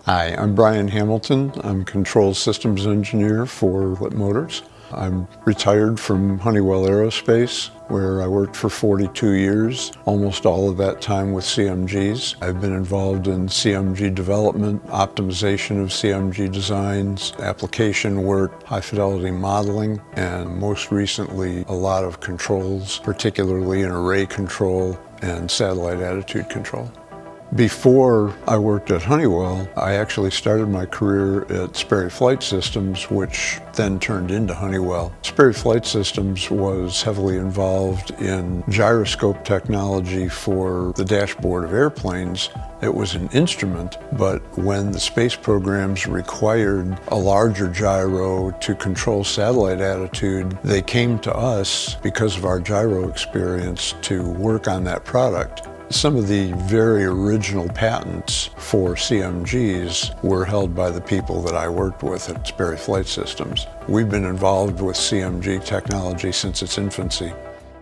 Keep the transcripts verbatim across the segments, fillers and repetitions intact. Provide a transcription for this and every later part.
Hi, I'm Brian Hamilton. I'm Control Systems Engineer for Lit Motors. I'm retired from Honeywell Aerospace, where I worked for forty-two years, almost all of that time with C M Gs. I've been involved in C M G development, optimization of C M G designs, application work, high-fidelity modeling, and most recently a lot of controls, particularly in array control and satellite attitude control. Before I worked at Honeywell, I actually started my career at Sperry Flight Systems, which then turned into Honeywell. Sperry Flight Systems was heavily involved in gyroscope technology for the dashboard of airplanes. It was an instrument, but when the space programs required a larger gyro to control satellite attitude, they came to us because of our gyro experience to work on that product. Some of the very original patents for C M Gs were held by the people that I worked with at Sperry Flight Systems. We've been involved with C M G technology since its infancy.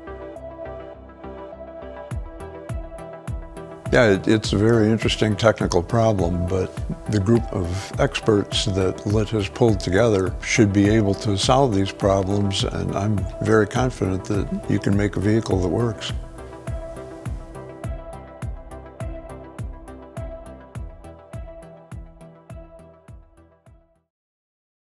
Yeah, it, it's a very interesting technical problem, but the group of experts that Lit has pulled together should be able to solve these problems, and I'm very confident that you can make a vehicle that works.